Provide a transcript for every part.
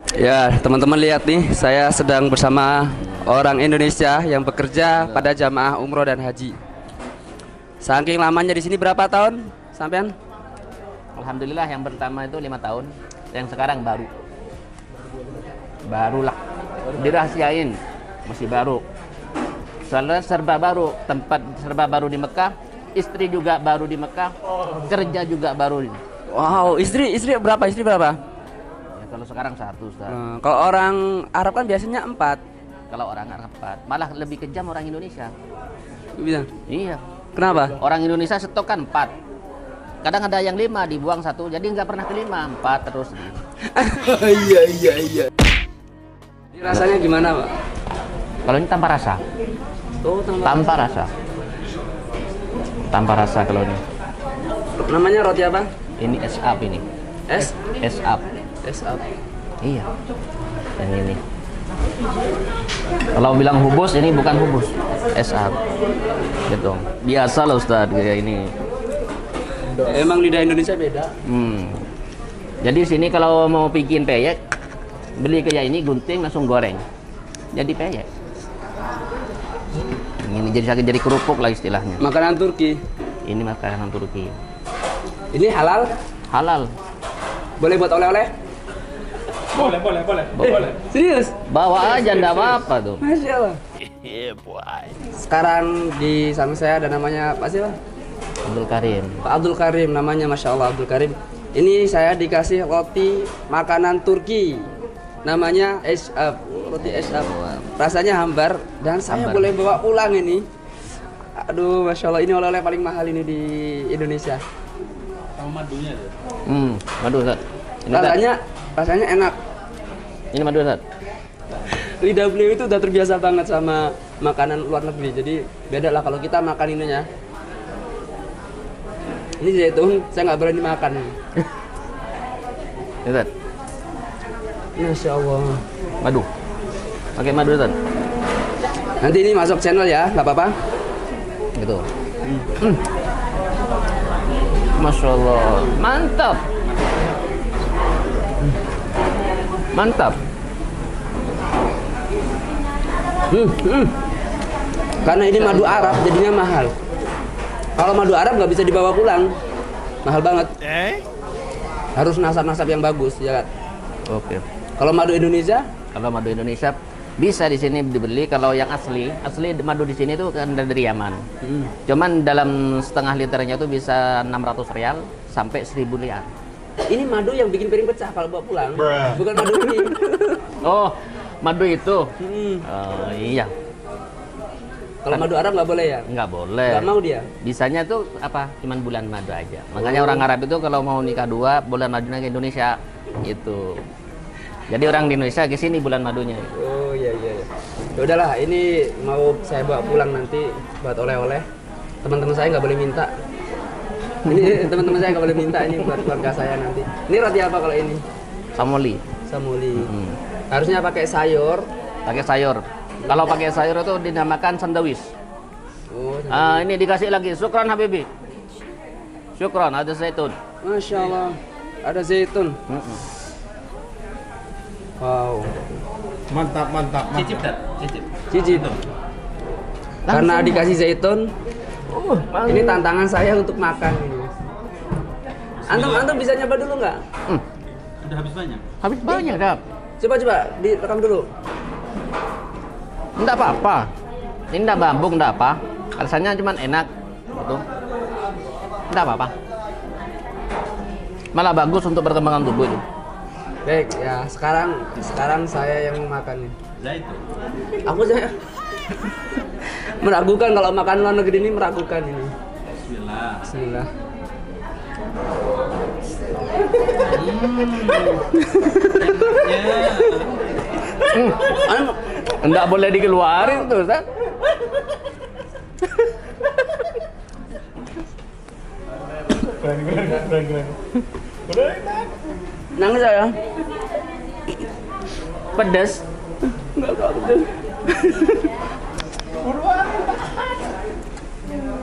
Ya, teman-teman lihat nih, saya sedang bersama orang Indonesia yang bekerja pada jamaah umroh dan haji. Saking lamanya di sini berapa tahun, sampean? Alhamdulillah yang pertama itu 5 tahun, yang sekarang barulah dirahasiain, masih baru. Soalnya serba baru, tempat serba baru di Mekah, istri juga baru di Mekah, kerja juga baru. Wow, istri berapa? Istri berapa? Ya, kalau sekarang satu, Ustaz. Kalau orang Arab kan biasanya 4. Kalau orang Arab 4, malah lebih kejam orang Indonesia. Bisa. Iya. Kenapa? Orang Indonesia stok kan 4. Kadang ada yang 5 dibuang 1, jadi nggak pernah kelima, 4 terus. Iya. Ini rasanya gimana, Pak? Kalau ini tanpa rasa. Oh, Tanpa rasa. Tanpa rasa kalau ini. Namanya roti apa? Ini es up ini. Es? Es up. Es up. Iya. Yang ini. Kalau bilang hubus, ini bukan hubus. Es up. Gitu. Biasa lah Ustadz kayak ini. Emang lidah Indonesia beda. Jadi sini kalau mau bikin peyek, beli kayak ini gunting langsung goreng. Jadi peyek. Ini jadi kerupuk lah istilahnya. Makanan Turki. Ini makanan Turki. Ini halal? Halal. Boleh buat oleh-oleh? Boleh. Serius? Bawa aja ndak apa-apa tuh. Masya Allah. Sekarang di samping saya ada namanya Pak siapa? Abdul Karim. Pak Abdul Karim namanya, Masya Allah Abdul Karim. Ini saya dikasih roti makanan Turki. Namanya Eshab, roti Eshab. Rasanya hambar dan saya boleh bawa pulang ini. Aduh, Masya Allah, ini oleh-oleh paling mahal ini di Indonesia. Sama madunya ya? Madu Ustaz. Ini Ustaz. Rasanya enak. Ini madu Ustaz. Lidah beliau itu udah terbiasa banget sama makanan luar negeri. Jadi beda lah kalau kita makan ininya. Ini zaitun, saya nggak berani makan. Ini Ustaz. Masya Allah. Madu. Pakai madu Ustaz. Nanti ini masuk channel ya, nggak apa-apa. Gitu. Masya Allah. Mantap. Mantap. Karena ini madu Arab jadinya mahal. Kalau madu Arab nggak bisa dibawa pulang, mahal banget. Harus nasab-nasab yang bagus, ya kan? Oke. Kalau madu Indonesia, bisa di sini dibeli. Kalau yang asli madu di sini tuh kan dari Yaman. Cuman dalam setengah liternya tuh bisa 600 rial sampai 1000 rial. ini madu yang bikin piring pecah kalau bawa pulang, bukan madu ini. Oh, madu itu. Oh, iya. Kalau madu Arab nggak boleh ya? Nggak boleh. Nggak mau dia? Bisanya tuh apa? Cuman bulan madu aja. Makanya orang Arab itu kalau mau nikah 2 bulan madunya ke Indonesia. Itu. Jadi orang di Indonesia ke sini bulan madunya. Oh iya. Ya udahlah, ini mau saya bawa pulang nanti buat oleh-oleh. Teman-teman saya nggak boleh minta. Ini teman-teman saya nggak boleh minta, ini buat keluarga saya nanti. Ini roti apa kalau ini? Samoli. Samuli. Harusnya pakai sayur. Pakai sayur. Kalau pakai sayur itu dinamakan sandwich. Oh, Ini dikasih lagi. Syukran Habibi. Syukran, ada zaitun. Masya Allah. Ada zaitun. Wow. Mantap. Cicip. Karena dikasih zaitun. Ini tantangan saya untuk makan ini. Antum bisa nyoba dulu nggak? Sudah habis banyak? Habis banyak, Dap. Coba direkam dulu. Enggak apa-apa. Ini enggak bambung, enggak apa. Rasanya cuman enak. Gitu. Enggak apa-apa. Malah bagus untuk perkembangan tubuh itu. Baik, ya sekarang saya yang makan nih. Zaitun. Saya meragukan kalau makan luar negeri ini, meragukan ini. Bismillah. Enggak boleh dikeluarin tuh, Ustaz. Keren. Nangis saya. Pedas. Enggak pedes.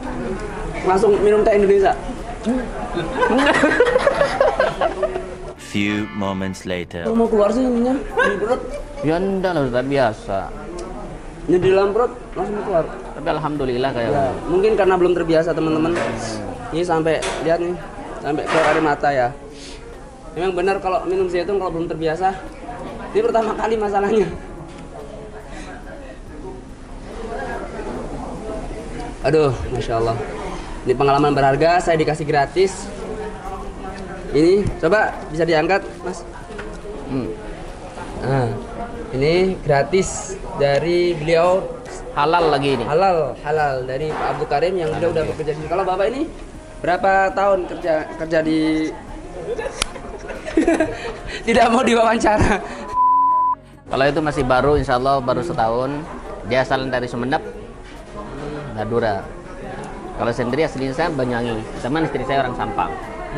Langsung minum teh Indonesia. few moments later. Kalau mau keluar sih ininya di perut. Ya enggak lah Ustaz, biasa. Ini di dalam perut langsung keluar. Tapi alhamdulillah kayak Ya, mungkin karena belum terbiasa teman-teman. Ini sampai lihat nih, sampai keluar air mata ya. Memang benar kalau minum zaitun kalau belum terbiasa. Ini pertama kali masalahnya. Aduh, masya Allah. Ini pengalaman berharga, saya dikasih gratis. Ini coba bisa diangkat, Mas. Nah, ini gratis dari beliau, halal lagi ini. halal dari Pak Abdul Karim yang beliau udah bekerja di sini. Kalau Bapak ini berapa tahun kerja di tidak mau diwawancara. Kalau itu masih baru, insya Allah baru setahun. Dia asal dari Sumeneb, Madura. Kalau sendiri aslinya saya Banyuwangi, teman istri saya orang Sampang.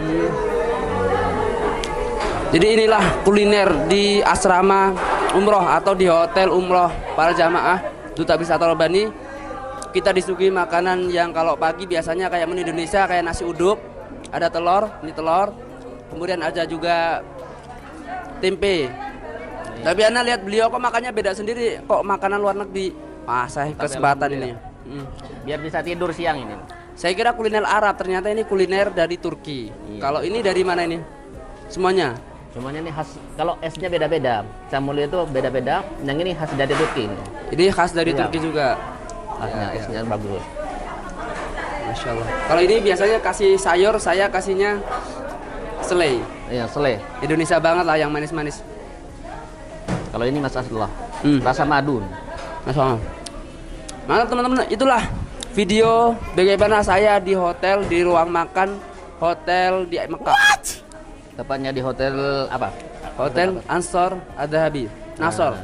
Jadi inilah kuliner di asrama umroh atau di hotel umroh para jamaah Duta Wisata Robani. Kita disuguhi makanan yang kalau pagi biasanya kayak menu Indonesia, kayak nasi uduk, ada telur, ini telur, kemudian ada juga tempe. Tapi Ana lihat beliau kok makannya beda sendiri, kok makanan luar negeri. Wah, saya kesempatan ini. Biar bisa tidur siang ini. Saya kira kuliner Arab, ternyata ini kuliner dari Turki. Iya. Kalau ini dari mana ini? Semuanya. Semuanya ini khas. Kalau esnya beda-beda. Camuli itu beda-beda. Yang ini khas dari Turki. Ini khas dari Iya. Turki juga. Khasnya esnya bagus. Masya Allah. Kalau ini biasanya kasih sayur, saya kasihnya selai. Iya, selai. Indonesia banget lah yang manis-manis. Kalau ini Mas Asdullah. Hmm. Rasa madu. Masya Allah. Mantap teman-teman, itulah video bagaimana saya di hotel, di ruang makan hotel di Mekah. Tepatnya di hotel apa? Hotel Ansor Adzahabi. Nasor.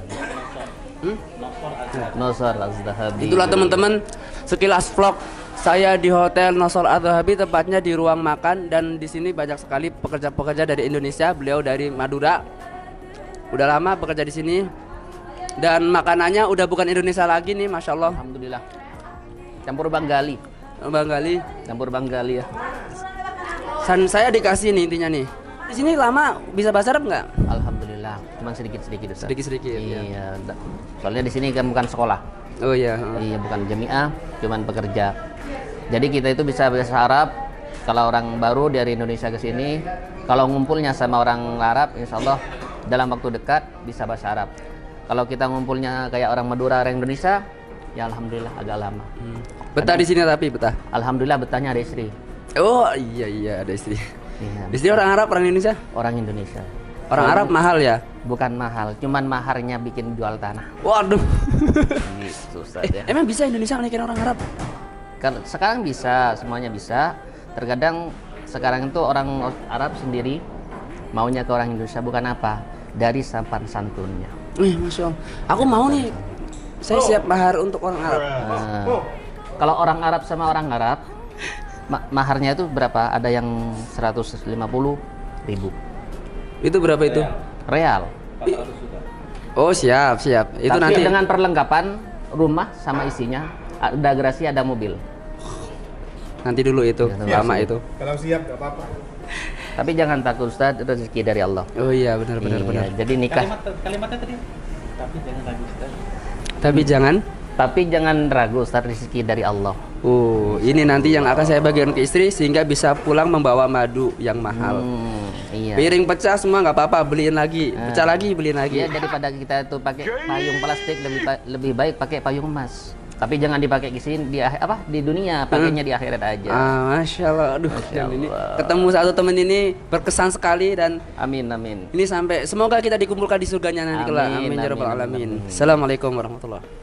Nosor Az-Zahabi. Itulah teman-teman sekilas vlog saya di hotel Nosor Adzahabi, tepatnya di ruang makan, dan di sini banyak sekali pekerja-pekerja dari Indonesia. Beliau dari Madura. Udah lama bekerja di sini. Dan makanannya udah bukan Indonesia lagi nih, masya Allah. Alhamdulillah. Campur Banggali. Bang Gali. Campur Banggali ya. Dan saya dikasih nih intinya nih. Di sini lama bisa bahasa Arab nggak? Alhamdulillah. Cuman sedikit-sedikit Ustaz. Sedikit-sedikit. Iya. Soalnya di sini kan bukan sekolah. Oh iya. Iya, bukan jamiah, cuman pekerja. Jadi kita itu bisa bahasa Arab. Kalau orang baru dari Indonesia ke sini, kalau ngumpulnya sama orang Arab, insya Allah dalam waktu dekat bisa bahasa Arab. Kalau kita ngumpulnya kayak orang Madura, orang Indonesia, ya alhamdulillah agak lama. Betah di sini tapi betah. Alhamdulillah betahnya ada istri. Oh iya ada istri. Iya, Istri orang Arab, orang Indonesia? orang Indonesia. Orang Arab mahal ya? Bukan mahal, cuman maharnya bikin jual tanah. Waduh. Gitu Ustaz ya. Emang bisa Indonesia nikahin orang Arab? Kan sekarang bisa, semuanya bisa. Terkadang sekarang itu orang Arab sendiri maunya ke orang Indonesia bukan apa? Dari sampan santunnya. Masya Allah. Aku mau nih. Saya siap mahar untuk orang Arab. Nah, kalau orang Arab sama orang Arab, maharnya itu berapa? Ada yang 150.000. Itu berapa itu? Real. Oh siap. Itu Tapi nanti dengan perlengkapan rumah sama isinya, ada garasi, ada mobil. nanti dulu itu, Ya, lama itu. Kalau siap nggak apa-apa. Tapi jangan takut Ustaz, rezeki dari Allah. Oh iya benar. Iya, jadi nikah. Kalimatnya tadi. Tapi jangan ragu Ustaz. Tapi jangan ragu Ustaz, rezeki dari Allah. ini nanti yang akan saya bagikan ke istri sehingga bisa pulang membawa madu yang mahal. Iya. Piring pecah semua nggak apa-apa, beliin lagi. Pecah lagi, beliin lagi. Iya, daripada kita itu pakai payung plastik lebih baik pakai payung emas. Tapi jangan dipakai di sini di dunia, pakainya di akhirat aja. Masya Allah, aduh. Masya Dan ini Allah. ketemu satu teman ini berkesan sekali dan Amin. ini sampai semoga kita dikumpulkan di surganya nanti kelak. Amin, Amin ya rabbal amin, alamin. amin. Assalamualaikum warahmatullahi